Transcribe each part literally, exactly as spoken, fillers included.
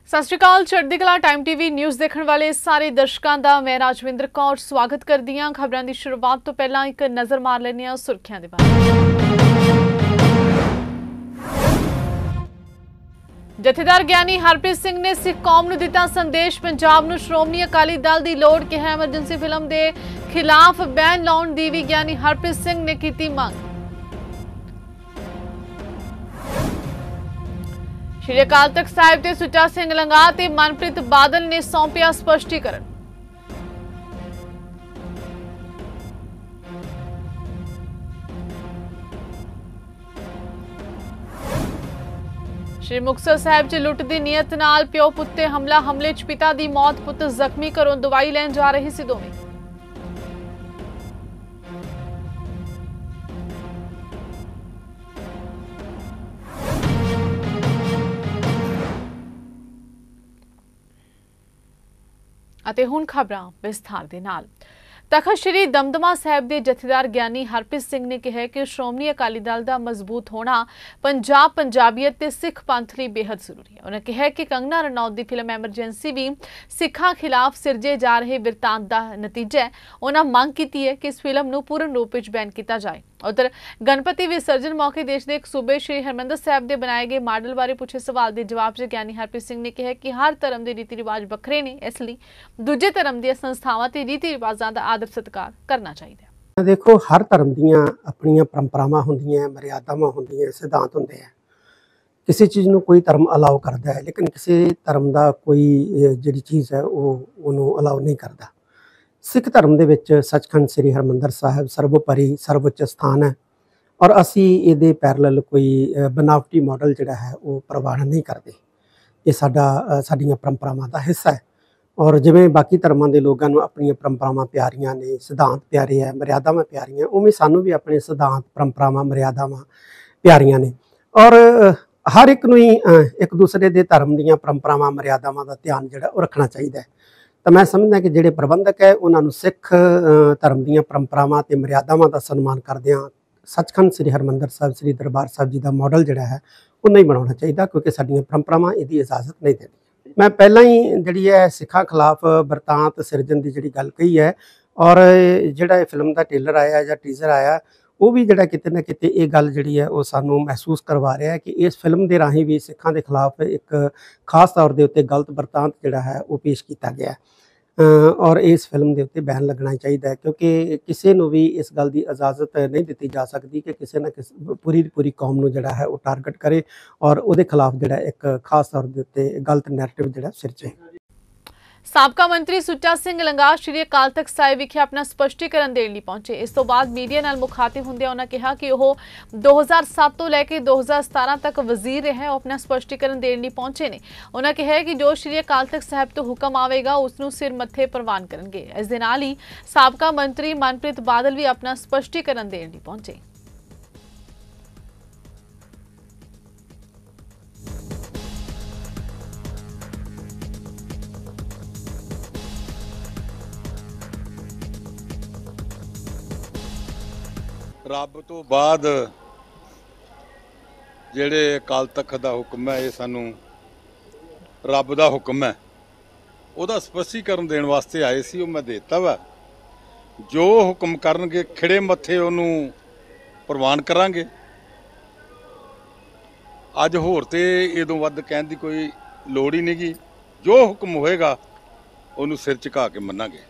सत श्री अकाल। चढ़दी कला टाइम टीवी न्यूज़ देखने वाले सारे दर्शकों का मैं राजविंदर कौर स्वागत करदी हां। खबरों की शुरुआत तो पहला एक नज़र मार लैंदे हां सुर्खियां दे बारे। जथेदार ज्ञानी हरप्रीत सिंह ने सिख कौम नूं दिता संदेश। पंजाब नूं श्रोमणी अकाली दल की लोड़ कहा। एमरजेंसी फिल्म के खिलाफ बैन लाउण दी भी ज्ञानी हरप्रीत सिंह ने की मंग। श्री अकाल तख्त साहिब के सुच्चा सिंह लंगाह ते मनप्रीत बादल ने सौंपिया स्पष्टीकरण। श्री मुक्तसर साहिब च लुट की नीयत नाल प्यो पुत ते हमला। हमले च पिता की मौत, पुत जख्मी, घरों दवाई लैन जा रही सी दोवें। ਅਤੇ ਹੁਣ ਖਬਰਾਂ ਵਿਸਥਾਰ ਦੇ ਨਾਲ। तखत श्री दमदमा साहिब के जथेदार ज्ञानी हरप्रीत सिंह ने कहा कि श्रोमणी अकाली दल का मजबूत होना पंजाब पंजाबीयत ते सिख पंथ लई बेहद जरूरी है। उन्होंने कहा कि कंगना रनौत की फिल्म एमरजेंसी भी सिखा खिलाफ सिरजे जा रहे बिरतांत का नतीजा है। उन्होंने मंग की है कि इस फिल्म को पूर्ण रूप में बैन किया जाए। उधर गणपति विसर्जन मौके देश के एक सूबे श्री हरमंदर साहिब के बनाए गए मॉडल बारे पूछे सवाल के जवाब च ज्ञानी हरप्रीत सिंह ने कहा कि हर धर्म के रीति रिवाज वखरे ने, इसलिए दूजे धर्म दी संस्थावां ते रीति रिवाजां दा आदर सत्कार करना चाहिए। देखो, हर धर्म दियां अपनियां परंपरावां हुंदियां, मर्यादावां हुंदियां, सिद्धांत हुंदे हैं। किसी चीज़ नूं कोई धर्म अलाउ करता है, लेकिन किसी धर्म का कोई जिहड़ी चीज़ है वो उहनूं अलाउ नहीं करता। सिख धर्म दे विच सचखंड श्री हरमंदर साहिब सर्वोपरि सर्वोच्च स्थान है और असी इहदे पैरल कोई बनावटी मॉडल जिहड़ा है वो प्रवान नहीं करते। ये साडा साडीआं परंपरावां दा हिस्सा है और जिवें बाकी धर्मां दे लोगां नूं अपणीआं परंपरावां प्यारियां ने, सिद्धांत प्यारे है, मर्यादावां प्यारियां, उवें सानूं भी अपने सिद्धांत, परंपरावां, मर्यादावां प्यारियां ने और हर एक नूं ही एक दूसरे दे धर्म दीआं परंपरावां, मर्यादावां दा ध्यान जिहड़ा वो रखना चाहीदा है। तो मैं समझदा कि जिहड़े प्रबंधक है उन्हां नूं सिख धर्म दीआं परंपरावां ते मर्यादावां दा सन्मान करदिआं सचखंड श्री हरमंदर साहिब श्री दरबार साहिब जी का मॉडल जिहड़ा है वो नहीं बनाना चाहिए, क्योंकि साडीआं परंपरावां इहदी इजाजत नहीं देंदी। मैं पहला ही जिहड़ी है सिखा खिलाफ बरतांत सिरजन की जिहड़ी गल कही है और जिहड़ा फिल्म का टेलर आया या टीजर आया वो भी जिहड़ा किते ना किते ये गल जिहड़ी है वो सानूं महसूस करवा रहा है कि इस फिल्म के राही भी सिखां के खिलाफ एक खास तौर के उत्ते गलत बरतांत जिहड़ा है वो पेश किया गया है और इस फिल्म के उत्ते बैन लगना चाहिए, क्योंकि किसी नूं भी इस गल की इजाजत नहीं दी जा सकती कि किसी ना किसी पूरी पूरी कौम नूं जिहड़ा है वो टारगेट करे और उहदे खिलाफ जिहड़ा एक खास तौर के उत्ते गलत नैरेटिव जिहड़ा सिरजे। साबका मंत्री सुच्चा सिंह लंगाह श्री अकाल तख्त साहिब विखे अपना स्पष्टीकरण देने लई पहुंचे। इस तो बाद मीडिया नाल मुखातिब हुंदे उन्होंने कहा कि वह दो हज़ार सत्त तो लैके दो हज़ार सतारह तक वजीर रहे और अपना स्पष्टीकरण देने लई पहुंचे ने। उन्होंने कहा कि जो श्री अकाल तख्त साहिब तो हुक्म आवेगा उसनूं सिर मत्थे प्रवान करनगे। इस दे नाल ही साबका मंत्री मनप्रीत बादल भी अपना स्पष्टीकरण देने लई पहुंचे। रब तो बाद जेड़े अकाल तख्त का हुक्म है ये सानू रब का हुक्म है, उहदा स्पष्टीकरण देने वास्ते आए सी, वो मैं देता वा। जो हुक्म करनगे खिड़े मत्थे उहनूं प्रवान करांगे। अज होर ते इदों वध कहण दी कोई लोड़ ही नहीं गी। जो हुक्म होएगा उहनूं सिर झुका के मन्नांगे।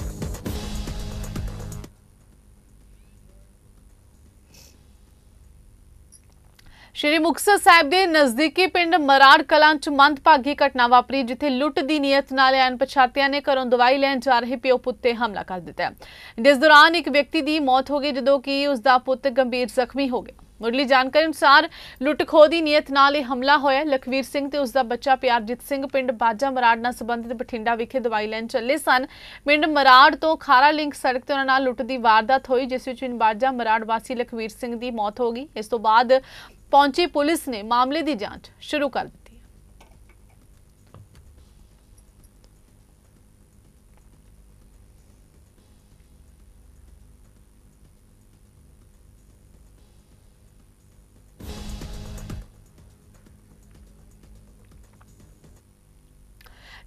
श्री मुक्तसर साहिब के नज़दीकी पिंड मराड़ कलां च मंदभागी घटना वापरी, जिथे लुट की नीयत नाल अणपछातियां ने घरों दवाई लैन जा रहे प्यो पुत ते हमला कर दिता। जिस दौरान एक व्यक्ति की मौत हो गई, जदों कि उसका पुत गंभीर जख्मी हो गया। मुढ़ली जानकारी अनुसार लुट खोह की नीयत नाल हमला होया। लखवीर सिंह ते उसका बच्चा प्यारजीत सिंह पिंड बाजा मराड़ नाल संबंधित बठिंडा विखे दवाई लैन चले सन। पिंड मराड़ तो खारा लिंक सड़क ते उन्हां नाल लुट की वारदात हुई, जिस विच बाजा मराड़ वासी लखवीर सिंह की मौत हो गई। इस तो बाद पहुंची पुलिस ने मामले की जांच शुरू कर दी।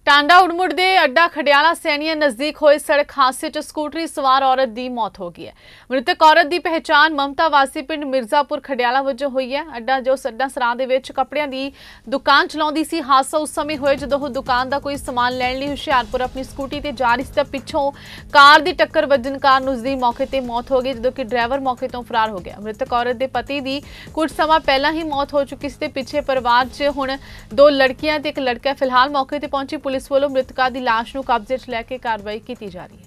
टांडा उड़मुड़ दे अड्डा खडियाला सैनिया नजदीक होए सड़क हादसे च स्कूटरी सवार औरत की मौत हो गई है। मृतक औरत की पहचान ममता वासी पिंड मिर्जापुर खडियाला वजों हुई है। अड्डा जो सड्डा सराह दे विच कपड़ियां दी दुकान चलाउंदी सी। हादसा उस समय होया जदों ओह दुकान दा कोई समान लैण लई हुशियारपुर अपनी स्कूटी ते जा रही सी तां पिछों कार दी टक्कर वजन कारण उसदी मौके ते मौत हो गई, जदों कि ड्राइवर मौके तो फरार हो गया। मृतक औरत दे पति दी कुछ समा पहला ही मौत हो चुकी सी ते पिछे परिवार च हुण दो लड़कियां ते एक लड़का। फिलहाल मौके ते पहुंची पुलिस वालों मृतका की लाश नूं कब्जे च लैके कार्रवाई की जा रही है।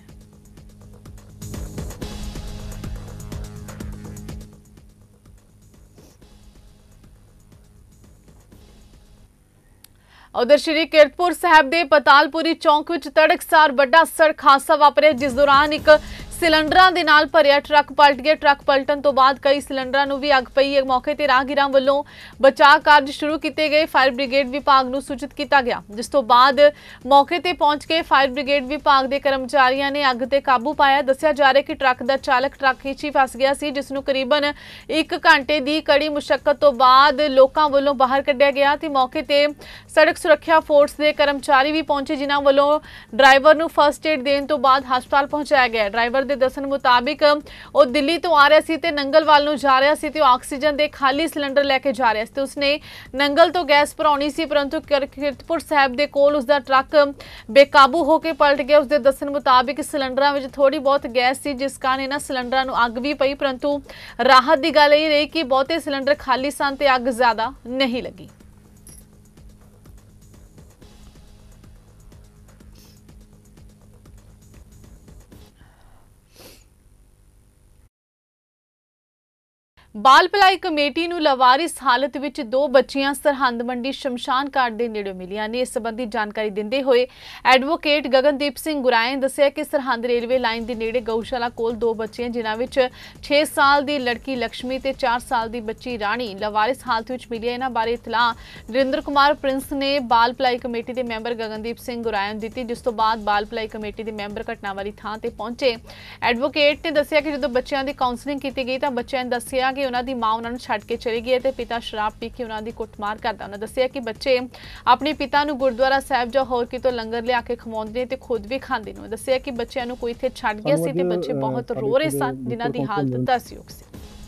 उधर श्री कीरतपुर साहब के पतालपुरी चौक विच तड़कसार बड़ा सड़क हादसा वापरिया, जिस दौरान एक सिलेंडरां दे नाल भरिया ट्रक पलट गया। ट्रक पलटन तो बाद कई सिलेंडरां नूं भी अग पई। मौके ते राहगीरां वल्लों बचाव कार्य शुरू किए गए। फायर ब्रिगेड विभाग नूं सूचित किया गया, जिस तो बाद मौके ते पहुंच के फायर ब्रिगेड विभाग के कर्मचारियों ने अग ते काबू पाया। दस्सिया जा रहा है कि ट्रक का चालक ट्रक विच ही फस गया सी, जिस नूं करीबन एक घंटे की कड़ी मुशक्कत तो बाद लोकां वल्लों बाहर कढ़िया गया। ते मौके ते सड़क सुरक्षा फोर्स के कर्मचारी भी पहुंचे, जिन्हां वल्लों ड्राइवर नूं फर्स्ट एड देण तो बाद हस्पताल पहुंचाया गया। ड्राइवर दे दस्सण मुताबिक वो दिल्ली तो आ रहा सी ते नंगल वाल नूं जा रहा सी ते ऑक्सीजन दे खाली सिलेंडर लैके जा रहा सी। उसने नंगल तो गैस भराउणी सी, परंतु कीरतपुर साहब दे कोल उसदा ट्रक बेकाबू होकर पलट गया। उसके दस्सण मुताबिक सिलेंडरां विच थोड़ी बहुत गैस सी, जिस कारण इन्हां सिलेंडरां नूं अग भी पई, परंतु राहत की गल यह रही कि बहुते सिलेंडर खाली सन ते अग ज्यादा नहीं लगी। बाल भलाई कमेटी नूं लवारिस हालत विच दो बच्चियां सरहंद मंडी शमशान घाट के नेड़े मिलियां ने। इस संबंधी जानकारी दिंदे होए एडवोकेट गगनदीप सिंह गुराए दस्सिया कि सरहंद रेलवे लाइन के नेड़े गऊशाला कोल दो बच्चियां, जिन्हां विच छे साल की लड़की लक्ष्मी ते चार साल की बच्ची राणी लवारिस हालत विच मिली। इन्हां बारे इतलाह नरिंद्र कुमार प्रिंस ने बाल भलाई कमेटी के मैंबर गगनदीप सिंह गुराए नूं दित्ती, जिस तो बाद बाल भलाई कमेटी के मैंबर घटना वाली थां ते पहुंचे। एडवोकेट ने दस्सिया कि जदों बच्चियां की काउंसलिंग की गई तां बच्चियां ने दस्सिया कि उन्हां दी मां उन्हां नूं छड्ड के चली गई ते पिता शराब पी के उन्हां दी कुटमार करदा। उन्हां दस्सिया कि बच्चे अपने पिता नूं गुरुद्वारा साहिब जां होर कितों लंगर लिया के खवाउंदे ने ते खुद भी खांदे ने। दस्सिया कि बच्चियां नूं कोई इत्थे छड्ड गया सी ते बच्चे बहुत रो रहे सन, जिन्हां दी हालत तरसयोग सी।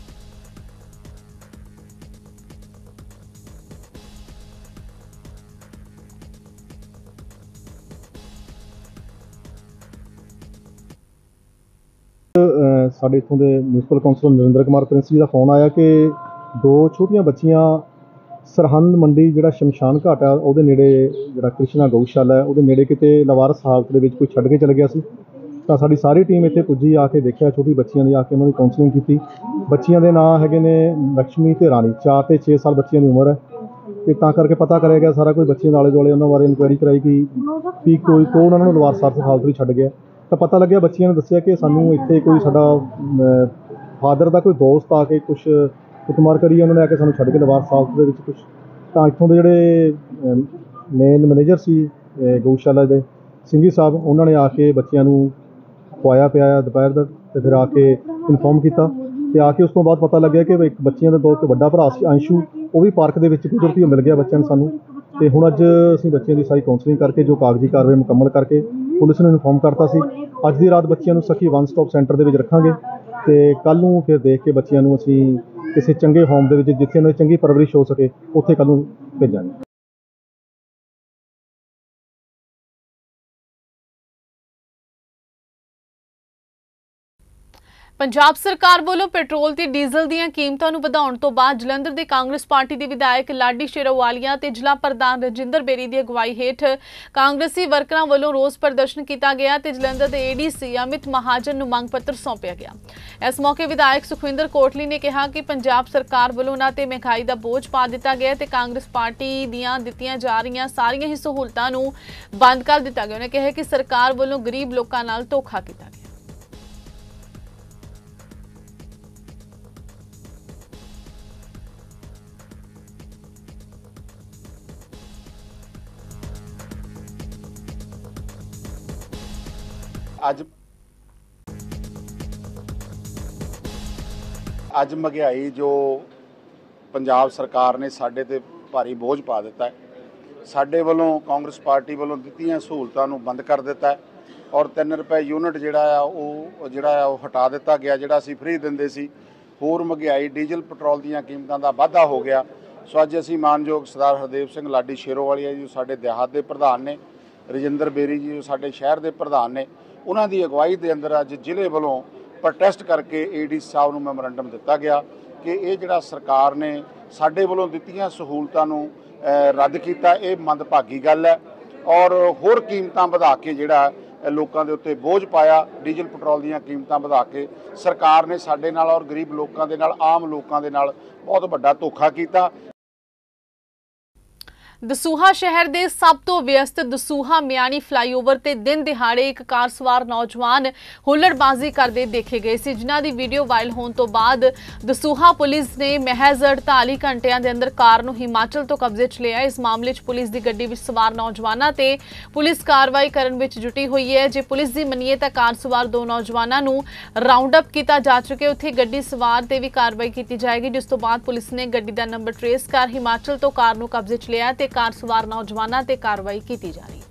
ਸਾਡੇ ਇੱਥੋਂ ਦੇ ਮਿਊਨਿਸਪਲ ਕਾਉਂਸਲਰ ਨਰਿੰਦਰ ਕੁਮਾਰ ਪ੍ਰਿੰਸ ਜੀ ਦਾ ਫੋਨ ਆਇਆ ਕਿ ਦੋ ਛੋਟੀਆਂ ਬੱਚੀਆਂ ਸਰਹੰਦ ਮੰਡੀ ਜਿਹੜਾ ਸ਼ਮਸ਼ਾਨ ਘਾਟ ਆ ਉਹਦੇ ਨੇੜੇ ਜਿਹੜਾ ਕ੍ਰਿਸ਼ਨਾ ਗਊਸ਼ਾਲਾ ਹੈ ਉਹਦੇ ਨੇੜੇ ਕਿਤੇ ਲਵਾਰਸ ਹਾਲਤ ਦੇ ਵਿੱਚ ਕੋਈ ਛੱਡ ਕੇ ਚਲਾ ਗਿਆ ਸੀ। ਤਾਂ ਸਾਡੀ ਸਾਰੀ ਟੀਮ ਇੱਥੇ ਪੁੱਜੀ, ਆ ਕੇ ਦੇਖਿਆ ਛੋਟੀ ਬੱਚੀਆਂ ਦੀ, ਆ ਕੇ ਉਹਨਾਂ ਦੀ ਕਾਉਂਸਲਿੰਗ ਕੀਤੀ। ਬੱਚੀਆਂ ਦੇ ਨਾਂ ਹੈਗੇ ਨੇ ਲక్ష్ਮੀ ਤੇ ਰਾਣੀ, ਚਾਰ ਤੇ ਛੇ ਸਾਲ ਬੱਚੀਆਂ ਦੀ ਉਮਰ ਹੈ। ਤੇ ਤਾਂ ਕਰਕੇ ਪਤਾ ਕਰਿਆ ਗਿਆ ਸਾਰਾ ਕੋਈ ਬੱਚੇ ਦੇ ਆਲੇ ਦੁਆਲੇ ਉਹਨਾਂ ਬਾਰੇ ਇਨਕੁਆਇਰੀ ਕਰਾਈ ਕਿ ਵੀ ਕੋਈ ਕੌਣ ਉਹਨਾਂ ਨੂੰ ਲਵਾਰਸ ਹਾਲਤ ਵਿੱਚ ਛੱਡ ਗਿਆ। ਤਾਂ ਪਤਾ ਲੱਗਿਆ, ਬੱਚੀਆਂ ਨੇ ਦੱਸਿਆ ਕਿ ਸਾਨੂੰ ਇੱਥੇ ਕੋਈ ਸਾਡਾ ਫਾਦਰ ਦਾ ਕੋਈ ਦੋਸਤ ਆ ਕੇ ਕੁਛ ਕੁੱਟਮਾਰ ਕਰੀ, ਉਹਨਾਂ ਨੇ ਆ ਕੇ ਸਾਨੂੰ ਛੱਡ ਕੇ ਲਵਾਰਸ ਹਾਲਤ ਦੇ ਵਿੱਚ ਕੁਛ। ਤਾਂ ਇੱਥੋਂ ਦੇ ਜਿਹੜੇ ਮੇਨ ਮੈਨੇਜਰ ਸੀ ਗਊਸ਼ਾਲਾ ਦੇ ਸਿੰਘੀ ਸਾਹਿਬ, ਉਹਨਾਂ ਨੇ ਆ ਕੇ ਬੱਚਿਆਂ ਨੂੰ ਖਵਾਇਆ ਪਿਆਇਆ ਦੁਪਹਿਰ ਦਾ, ਅਤੇ ਫਿਰ ਆ ਕੇ ਇਨਫੋਰਮ ਕੀਤਾ। ਅਤੇ ਆ ਕੇ ਉਸ ਤੋਂ ਬਾਅਦ ਪਤਾ ਲੱਗਿਆ ਕਿ ਇੱਕ ਬੱਚਿਆਂ ਦਾ ਦੋ ਇੱਕ ਵੱਡਾ ਭਰਾ ਸੀ ਅੰਸ਼ੂ, ਉਹ ਵੀ ਪਾਰਕ ਦੇ ਵਿੱਚ ਕੁਦਰਤੀ ਮਿਲ ਗਿਆ ਬੱਚਿਆਂ ਨੂੰ ਸਾਨੂੰ। ਅਤੇ ਹੁਣ ਅੱਜ ਅਸੀਂ ਬੱਚਿਆਂ ਦੀ ਸਾਰੀ ਕਾਉਂਸਲਿੰਗ ਕਰਕੇ ਜੋ ਕਾਗਜ਼ੀ ਕਾਰਵਾਈ ਮੁਕੰਮਲ ਕਰਕੇ ਪੁਲਿਸ ਨੂੰ ਇਨਫੋਰਮ ਕਰਤਾ ਸੀ। ਅੱਜ ਦੀ ਰਾਤ ਬੱਚਿਆਂ ਨੂੰ ਸਖੀ ਵਨ ਸਟੋਪ ਸੈਂਟਰ ਦੇ ਵਿੱਚ ਰੱਖਾਂਗੇ ਅਤੇ ਕੱਲ੍ਹ ਨੂੰ ਫਿਰ ਦੇਖ ਕੇ ਬੱਚਿਆਂ ਨੂੰ ਅਸੀਂ ਕਿਸੇ ਚੰਗੇ ਹੋਮ ਦੇ ਵਿੱਚ, ਜਿੱਥੇ ਉਹਨਾਂ ਦੀ ਚੰਗੀ ਪਰਵਰਿਸ਼ ਹੋ ਸਕੇ, ਉੱਥੇ ਕੱਲ੍ਹ ਨੂੰ ਭੇਜਾਂਗੇ। पंजाब सरकार वालों पेट्रोल ते डीजल दीयां कीमतां नूं वधाउण तो बाद जलंधर दे कांग्रेस पार्टी दे विधायक लाडी शेरोवालिया ते जिला प्रधान रजिंदर बेरी दी अगवाई हेठ कांग्रेसी वर्करां वालों रोस प्रदर्शन किया गया ते जलंधर दे एडीसी अमित महाजन नूं मंग पत्र सौंपिया गया। इस मौके विधायक सुखविंदर कोटली ने कहा कि पंजाब सरकार वालों उन्हां ते महंगाई दा बोझ पा दिता गया ते कांग्रेस पार्टी दीयां दित्तियां जा रहीआं सारियां ही सहूलतां नूं बंद कर दिता गया। उन्होंने कहा कि सरकार वालों गरीब लोकां नाल धोखा किया गया। ਅੱਜ ਅੱਜ ਮਹਿੰਗਾਈ ਜੋ ਪੰਜਾਬ ਸਰਕਾਰ ਨੇ ਸਾਡੇ ਤੇ ਭਾਰੀ ਬੋਝ ਪਾ ਦਿੱਤਾ ਹੈ, ਸਾਡੇ ਵੱਲੋਂ ਕਾਂਗਰਸ ਪਾਰਟੀ ਵੱਲੋਂ ਦਿੱਤੀਆਂ ਸਹੂਲਤਾਂ ਨੂੰ ਬੰਦ ਕਰ ਦਿੱਤਾ ਹੈ ਔਰ ਤਿੰਨ ਰੁਪਏ ਯੂਨਿਟ ਜਿਹੜਾ ਆ ਉਹ ਜਿਹੜਾ ਆ ਉਹ ਹਟਾ ਦਿੱਤਾ ਗਿਆ, ਜਿਹੜਾ ਅਸੀਂ ਫ੍ਰੀ ਦਿੰਦੇ ਸੀ। ਹੋਰ ਮਹਿੰਗਾਈ, ਡੀਜ਼ਲ ਪੈਟਰੋਲ ਦੀਆਂ ਕੀਮਤਾਂ ਦਾ ਵਾਧਾ ਹੋ ਗਿਆ। ਸੋ ਅੱਜ ਅਸੀਂ ਮਾਨਯੋਗ ਸਰਦਾਰ ਹਰਦੇਵ ਸਿੰਘ ਲਾਡੀ ਸ਼ੇਰੋਵਾਲੀਆ ਜੀ ਸਾਡੇ ਦਿਹਾਤ ਦੇ ਪ੍ਰਧਾਨ ਨੇ, ਰਜਿੰਦਰ ਬੇਰੀ ਜੀ ਸਾਡੇ ਸ਼ਹਿਰ ਦੇ ਪ੍ਰਧਾਨ ਨੇ, ਉਹਨਾਂ ਦੀ ਅਗਵਾਈ ਦੇ ਅੰਦਰ ਅੱਜ ਜ਼ਿਲ੍ਹੇ ਵੱਲੋਂ ਪ੍ਰੋਟੈਸਟ ਕਰਕੇ ਏਡੀ ਸਾਹਿਬ ਨੂੰ ਮੈਮੋਰੈਂਡਮ ਦਿੱਤਾ ਗਿਆ ਕਿ ਇਹ ਜਿਹੜਾ ਸਰਕਾਰ ਨੇ ਸਾਡੇ ਵੱਲੋਂ ਦਿੱਤੀਆਂ ਸਹੂਲਤਾਂ ਨੂੰ ਰੱਦ ਕੀਤਾ, ਇਹ ਮੰਦਭਾਗੀ ਗੱਲ ਹੈ ਔਰ ਹੋਰ ਕੀਮਤਾਂ ਵਧਾ ਕੇ ਜਿਹੜਾ ਲੋਕਾਂ ਦੇ ਉੱਤੇ ਬੋਝ ਪਾਇਆ। ਡੀਜ਼ਲ ਪੈਟਰੋਲ ਦੀਆਂ ਕੀਮਤਾਂ ਵਧਾ ਕੇ ਸਰਕਾਰ ਨੇ ਸਾਡੇ ਨਾਲ ਔਰ ਗਰੀਬ ਲੋਕਾਂ ਦੇ ਨਾਲ, ਆਮ ਲੋਕਾਂ ਦੇ ਨਾਲ ਬਹੁਤ ਵੱਡਾ ਧੋਖਾ ਕੀਤਾ। ਦਸੂਹਾ ਸ਼ਹਿਰ ਦੇ ਸਭ ਤੋਂ ਵਿਅਸਤ ਦਸੂਹਾ ਮਿਆਣੀ ਫਲਾਈਓਵਰ ਤੇ ਦਿਨ ਦਿਹਾੜੇ ਇੱਕ ਕਾਰ ਸਵਾਰ ਨੌਜਵਾਨ ਹੁੱਲੜਬਾਜ਼ੀ ਕਰਦੇ ਦੇਖੇ ਗਏ ਸੀ, ਜਿਨ੍ਹਾਂ ਦੀ ਵੀਡੀਓ ਵਾਇਰਲ ਹੋਣ ਤੋਂ ਬਾਅਦ ਦਸੂਹਾ ਪੁਲਿਸ ਨੇ ਮਹਿਜ਼ ਅੜਤਾਲੀ ਘੰਟਿਆਂ ਦੇ ਅੰਦਰ ਕਾਰ ਨੂੰ ਹਿਮਾਚਲ ਤੋਂ ਕਬਜ਼ੇ 'ਚ ਲਿਆ। ਇਸ ਮਾਮਲੇ 'ਚ ਪੁਲਿਸ ਦੀ ਗੱਡੀ ਵਿੱਚ ਸਵਾਰ ਨੌਜਵਾਨਾਂ ਤੇ ਪੁਲਿਸ ਕਾਰਵਾਈ ਕਰਨ ਵਿੱਚ ਜੁਟੀ ਹੋਈ ਹੈ। ਜੇ ਪੁਲਿਸ ਦੀ ਮੰਨੀਏ ਤਾਂ ਕਾਰ ਸਵਾਰ ਦੋ ਨੌਜਵਾਨਾਂ ਨੂੰ ਰਾਉਂਡ ਅਪ ਕੀਤਾ ਜਾ ਚੁੱਕਿਆ। ਉੱਥੇ ਗੱਡੀ ਸਵਾਰ ਤੇ ਵੀ ਕਾਰਵਾਈ ਕੀਤੀ ਜਾਏਗੀ, ਜਿਸ ਤੋਂ ਬਾਅਦ ਪੁਲਿਸ ਨੇ ਗੱਡੀ ਦਾ ਨੰਬਰ ਟ੍ਰੇਸ ਕਰ ਹਿਮਾਚਲ ਤੋਂ ਕਾਰ ਨੂੰ ਕਬਜ਼ੇ 'ਚ ਲਿਆ ਤੇ ਕਾਰ ਸਵਾਰ ਨੌਜਵਾਨਾਂ ਤੇ ਕਾਰਵਾਈ ਕੀਤੀ ਜਾ ਰਹੀ ਹੈ।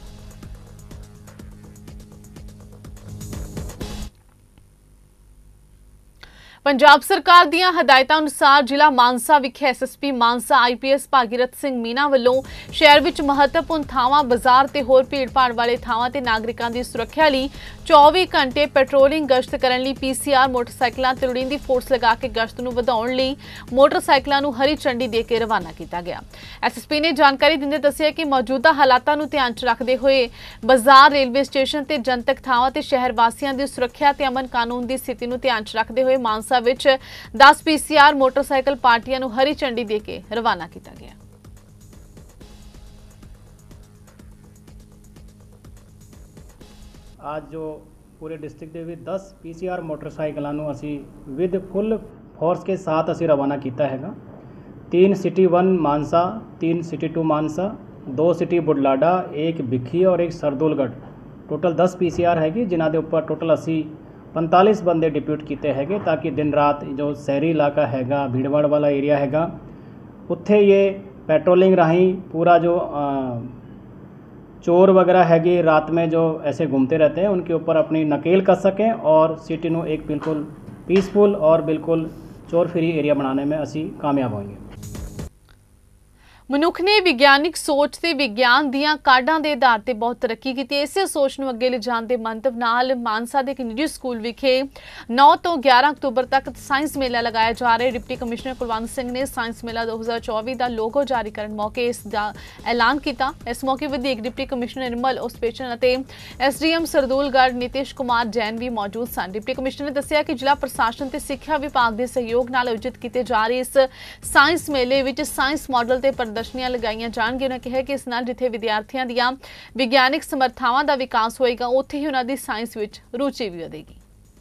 ਪੰਜਾਬ ਸਰਕਾਰ ਦੀਆਂ ਹਦਾਇਤਾਂ ਅਨੁਸਾਰ ਜ਼ਿਲ੍ਹਾ ਮਾਨਸਾ ਵਿਖੇ ਐਸਐਸਪੀ ਮਾਨਸਾ ਆਈਪੀਐਸ ਭਾਗੀਰਥ ਸਿੰਘ ਮੀਨਾ ਵੱਲੋਂ ਸ਼ਹਿਰ ਵਿੱਚ ਮਹੱਤਵਪੂਰਨ ਥਾਵਾਂ, ਬਾਜ਼ਾਰ ਤੇ ਹੋਰ ਭੀੜ-ਭਾੜ ਵਾਲੇ ਥਾਵਾਂ ਤੇ ਨਾਗਰਿਕਾਂ ਦੀ ਸੁਰੱਖਿਆ ਲਈ ਚੌਵੀ ਘੰਟੇ ਪੈਟਰੋਲਿੰਗ ਗਸ਼ਤ ਕਰਨ ਲਈ ਪੀਸੀਆਰ ਮੋਟਰਸਾਈਕਲਾਂ ਤੇ ਲੋੜੀਂਦੀ ਫੋਰਸ ਲਗਾ ਕੇ ਗਸ਼ਤ ਨੂੰ ਵਧਾਉਣ ਲਈ ਮੋਟਰਸਾਈਕਲਾਂ ਨੂੰ ਹਰੀ ਝੰਡੀ ਦੇ ਕੇ ਰਵਾਨਾ ਕੀਤਾ ਗਿਆ। ਐਸਐਸਪੀ ਨੇ ਜਾਣਕਾਰੀ ਦਿੰਦੇ ਦੱਸਿਆ ਕਿ ਮੌਜੂਦਾ ਹਾਲਾਤਾਂ ਨੂੰ ਧਿਆਨ 'ਚ ਰੱਖਦੇ ਹੋਏ ਬਾਜ਼ਾਰ, ਰੇਲਵੇ ਸਟੇਸ਼ਨ ਤੇ ਜਨਤਕ ਥਾਵਾਂ ਤੇ ਸ਼ਹਿਰ ਵਾਸੀਆਂ ਦੀ ਸੁਰੱਖਿਆ ਤੇ ਅਮਨ ਕਾਨੂੰਨ ਦੀ ਸਥਿਤੀ ਨੂੰ ਧਿਆਨ 'ਚ ਰੱਖਦੇ ਹੋਏ ਮਾਨਸਾ ਵਿੱਚ ਦਸ ਪੀਸੀਆਰ ਮੋਟਰਸਾਈਕਲ ਪਾਰਟੀਆਂ ਨੂੰ ਹਰੀ ਝੰਡੀ ਦੇ ਕੇ ਰਵਾਨਾ ਕੀਤਾ ਗਿਆ। ਅੱਜ ਜੋ पूरे डिस्ट्रिक्ट ਦੇ ਵਿੱਚ दस पीसीआर मोटरसाइकिलों ਨੂੰ ਅਸੀਂ विद फुल फोर्स के साथ ਅਸੀਂ रवाना किया हैगा। तीन सिटी वन मानसा, तीन सिटी टू मानसा, दो सिटी बुढलाडा, एक भिखी और एक सरदुलगढ़, टोटल दस पीसीआर हैगी, जिन्हां दे उपर टोटल ਅਸੀਂ पैंतालीस बंदे डिप्यूट किए हैं ताकि दिन रात जो शहरी इलाका हैगा, भीड़भाड़ वाला एरिया हैगा, उत्थे ये पेट्रोलिंग राही पूरा जो आ, चोर वगैरह हैगे रात में जो ऐसे घूमते रहते हैं उनके ऊपर अपनी नकेल कर सकें और सिटी को एक बिल्कुल पीसफुल और बिल्कुल चोर फ्री एरिया बनाने में असी कामयाब होंगे। ਮਨੁੱਖ ਨੇ ਵਿਗਿਆਨਿਕ ਸੋਚ ਤੇ ਵਿਗਿਆਨ ਦੀਆਂ ਕਾਢਾਂ ਦੇ ਆਧਾਰ ਤੇ ਬਹੁਤ ਤਰੱਕੀ ਕੀਤੀ ਹੈ। ਇਸੇ ਸੋਚ ਨੂੰ ਅੱਗੇ ਲਿਜਾਣ ਦੇ ਮੰਤਵ ਨਾਲ ਮਾਨਸਾ ਦੇ ਇੱਕ ਨਿੱਜੀ ਸਕੂਲ ਵਿਖੇ ਨੌ ਤੋਂ ਗਿਆਰਾਂ ਅਕਤੂਬਰ ਤੱਕ ਸਾਇੰਸ ਮੇਲਾ ਲਗਾਇਆ ਜਾ ਰਿਹਾ ਹੈ। ਡਿਪਟੀ ਕਮਿਸ਼ਨਰ ਕੁਲਵੰਤ ਸਿੰਘ ਨੇ ਸਾਇੰਸ ਮੇਲਾ ਦੋ ਹਜ਼ਾਰ ਚੌਵੀ ਦਾ ਲੋਗੋ ਜਾਰੀ ਕਰਨ ਮੌਕੇ ਇਸ ਦਾ ਐਲਾਨ ਕੀਤਾ। ਇਸ ਮੌਕੇ ਵਧੀਕ ਡਿਪਟੀ ਕਮਿਸ਼ਨਰ ਨਿਰਮਲ ਓਸਪੇਚਨ ਅਤੇ ਐਸਡੀਐਮ ਸਰਦੂਲਗੜ੍ਹ ਨਿਤਿਸ਼ ਕੁਮਾਰ ਜੈਨ ਵੀ ਮੌਜੂਦ ਸਨ। ਡਿਪਟੀ ਕਮਿਸ਼ਨਰ ਨੇ ਦੱਸਿਆ ਕਿ ਜ਼ਿਲ੍ਹਾ ਪ੍ਰਸ਼ਾਸਨ ਤੇ ਸਿੱਖਿਆ ਵਿਭਾਗ ਦੇ ਸਹਿਯੋਗ ਨਾਲ ਆਯੋਜਿਤ ਕੀਤੇ ਜਾ ਰਹੇ ਇਸ ਸਾਇੰਸ ਮੇਲੇ ਵਿੱਚ ਸਾਇੰਸ ਮਾਡਲ ਤੇ ਪ੍ਰਦਰਸ਼ਨੀਆਂ ਲਗਾਈਆਂ ਜਾਣਗੀਆਂ। ਉਹਨਾਂ ਕਿਹਾ ਕਿ ਇਸ ਨਾਲ ਜਿੱਥੇ ਵਿਦਿਆਰਥੀਆਂ ਦੀਆਂ ਵਿਗਿਆਨਿਕ ਸਮਰੱਥਾਵਾਂ ਦਾ ਵਿਕਾਸ ਹੋਏਗਾ, ਉੱਥੇ ਹੀ ਉਹਨਾਂ ਦੀ ਸਾਇੰਸ ਵਿੱਚ ਰੁਚੀ ਵੀ ਵਧੇਗੀ।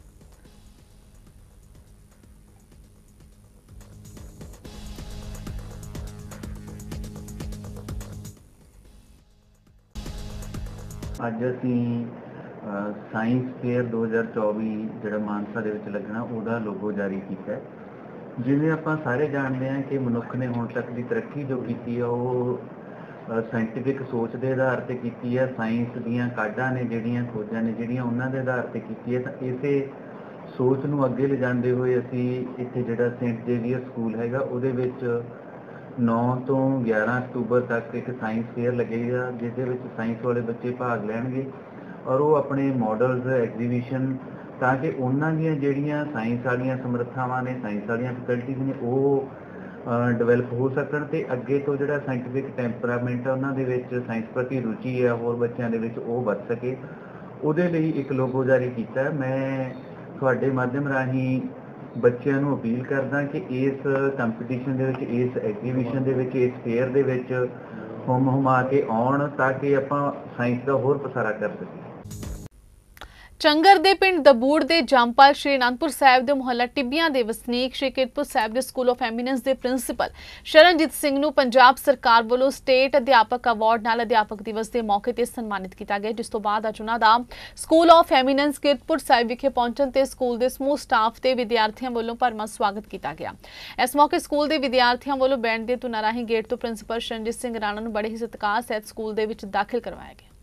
ਅੱਜ ਅਸੀਂ ਸਾਇੰਸ ਫੇਅਰ ਦੋ ਹਜ਼ਾਰ ਚੌਵੀ ਜਿਹੜਾ ਮਾਨਸਾ ਦੇ ਵਿੱਚ ਲੱਗਣਾ ਉਹਦਾ ਲੋਗੋ ਜਾਰੀ ਕੀਤਾ। ਜਿਵੇਂ ਆਪਾਂ ਸਾਰੇ ਜਾਣਦੇ ਹਾਂ ਕਿ ਮਨੁੱਖ ਨੇ ਹੁਣ ਤੱਕ ਦੀ ਤਰੱਕੀ ਜੋ ਕੀਤੀ ਹੈ ਉਹ ਸਾਇੰਟੀਫਿਕ ਸੋਚ ਦੇ ਆਧਾਰ ਤੇ ਕੀਤੀ ਹੈ, ਸਾਇੰਸ ਦੀਆਂ ਕਾਢਾਂ ਨੇ ਜਿਹੜੀਆਂ, ਖੋਜਾਂ ਨੇ ਜਿਹੜੀਆਂ, ਉਹਨਾਂ ਦੇ ਆਧਾਰ ਤੇ ਕੀਤੀ ਹੈ। ਤਾਂ ਇਸੇ ਸੋਚ ਨੂੰ ਅੱਗੇ ਲਿਜਾਂਦੇ ਹੋਏ ਅਸੀਂ ਇੱਥੇ ਜਿਹੜਾ ਸੇਂਟ ਜ਼ੇਵੀਅਰ ਸਕੂਲ ਹੈਗਾ ਉਹਦੇ ਵਿੱਚ ਨੌ ਤੋਂ ਗਿਆਰਾਂ ਅਕਤੂਬਰ ਤੱਕ ਇੱਕ ਸਾਇੰਸ ਫੇਅਰ ਲੱਗੇਗਾ, ਜਿਹਦੇ ਵਿੱਚ ਸਾਇੰਸ ਵਾਲੇ ਬੱਚੇ ਭਾਗ ਲੈਣਗੇ ਔਰ ਉਹ ਆਪਣੇ ਮਾਡਲਸ, ਐਗਜ਼ੀਬਿਸ਼ਨ, ਤਾਂ ਕਿ ਉਹਨਾਂ ਦੀਆਂ ਜਿਹੜੀਆਂ ਸਾਇੰਸ ਵਾਲੀਆਂ ਸਮਰੱਥਾਵਾਂ ਨੇ, ਸਾਇੰਸ ਵਾਲੀਆਂ ਫੈਕਲਟੀਜ਼ ਨੇ, ਉਹ ਡਿਵੈਲਪ ਹੋ ਸਕਣ ਅਤੇ ਅੱਗੇ ਤੋਂ ਜਿਹੜਾ ਸਾਇੰਟੀਫਿਕ ਟੈਂਪਰਾਮੈਂਟ ਹੈ ਉਹਨਾਂ ਦੇ ਵਿੱਚ, ਸਾਇੰਸ ਪ੍ਰਤੀ ਰੁਚੀ ਹੈ ਹੋਰ ਬੱਚਿਆਂ ਦੇ ਵਿੱਚ, ਉਹ ਵੱਧ ਸਕੇ। ਉਹਦੇ ਲਈ ਇੱਕ ਲੋਗੋ ਜਾਰੀ ਕੀਤਾ। ਮੈਂ ਤੁਹਾਡੇ ਮਾਧਿਅਮ ਰਾਹੀਂ ਬੱਚਿਆਂ ਨੂੰ ਅਪੀਲ ਕਰਦਾ ਕਿ ਇਸ ਕੰਪੀਟੀਸ਼ਨ ਦੇ ਵਿੱਚ, ਇਸ ਐਗਜ਼ੀਬਿਸ਼ਨ ਦੇ ਵਿੱਚ, ਇਸ ਫੇਅਰ ਦੇ ਵਿੱਚ ਹੁਮ ਹੁਮਾ ਕੇ ਆਉਣ ਤਾਂ ਕਿ ਆਪਾਂ ਸਾਇੰਸ ਦਾ ਹੋਰ ਪਸਾਰਾ ਕਰ ਸਕੀਏ। ਚੰਗਰ ਦੇ ਪਿੰਡ ਦਬੂੜ ਦੇ ਜੰਮਪਲ ਸ਼੍ਰੀ ਅਨੰਦਪੁਰ ਸਾਹਿਬ ਦੇ ਮੁਹੱਲਾ ਟਿੱਬੀਆਂ ਦੇ ਵਸਨੀਕ ਸ਼੍ਰੀ ਕੀਰਤਪੁਰ ਸਾਹਿਬ ਦੇ ਸਕੂਲ ਆਫ ਐਮੀਨੈਂਸ ਦੇ ਪ੍ਰਿੰਸੀਪਲ ਸ਼ਰਨਜੀਤ ਸਿੰਘ ਨੂੰ ਪੰਜਾਬ ਸਰਕਾਰ ਵੱਲੋਂ ਸਟੇਟ ਅਧਿਆਪਕ ਅਵਾਰਡ ਨਾਲ ਅਧਿਆਪਕ ਦਿਵਸ ਦੇ ਮੌਕੇ ਤੇ ਸਨਮਾਨਿਤ ਕੀਤਾ ਗਿਆ, ਜਿਸ ਤੋਂ ਬਾਅਦ ਅੱਜ ਉਹਨਾਂ ਦਾ school of eminence Kiratpur Sahib ਵਿਖੇ ਪਹੁੰਚਣ ਤੇ ਸਕੂਲ ਦੇ ਸਮੂਹ ਸਟਾਫ ਤੇ ਵਿਦਿਆਰਥੀਆਂ ਵੱਲੋਂ ਭਰਵਾਂ ਸਵਾਗਤ ਕੀਤਾ ਗਿਆ। ਇਸ ਮੌਕੇ ਸਕੂਲ ਦੇ ਵਿਦਿਆਰਥੀਆਂ ਵੱਲੋਂ ਬੈਂਡ ਦੇ ਧੁਨਾਂ ਰਾਹੀਂ ਗੇਟ ਤੋਂ ਪ੍ਰਿੰਸੀਪਲ ਸ਼ਰਨਜੀਤ ਸਿੰਘ ਰਾਣਾ ਨੂੰ ਬੜੇ ਹੀ ਸਤਿਕਾਰ ਸਹਿਤ ਸਕੂਲ ਦੇ ਵਿੱਚ ਦਾਖਲ ਕਰਵਾਇਆ ਗਿਆ।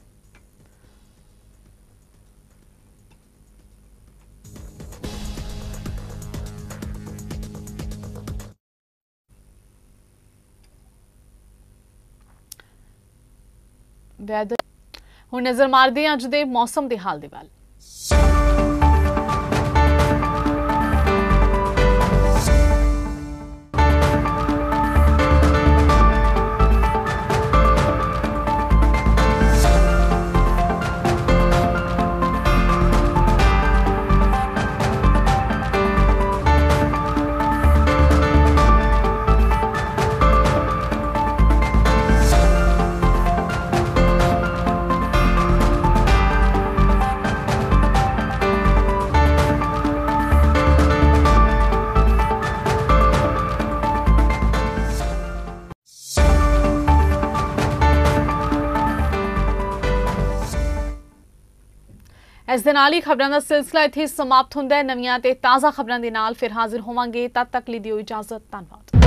ਵੈਦਰ ਹੁਣ ਨਜ਼ਰ ਮਾਰਦੇ ਹਾਂ ਅੱਜ ਦੇ ਮੌਸਮ ਦੇ ਹਾਲ ਦੇ ਵੱਲ। ਇਸ ਦੇ ਨਾਲ ਹੀ ਖਬਰਾਂ ਦਾ ਸਿਲਸਿਲਾ ਇੱਥੇ ਸਮਾਪਤ ਹੁੰਦਾ ਹੈ। ਨਵੀਆਂ ਤੇ ਤਾਜ਼ਾ ਖਬਰਾਂ ਦੇ ਨਾਲ ਫਿਰ ਹਾਜ਼ਰ ਹੋਵਾਂਗੇ। ਤਦ ਤੱਕ ਲਈ ਦਿਓ ਇਜਾਜ਼ਤ। ਧੰਨਵਾਦ।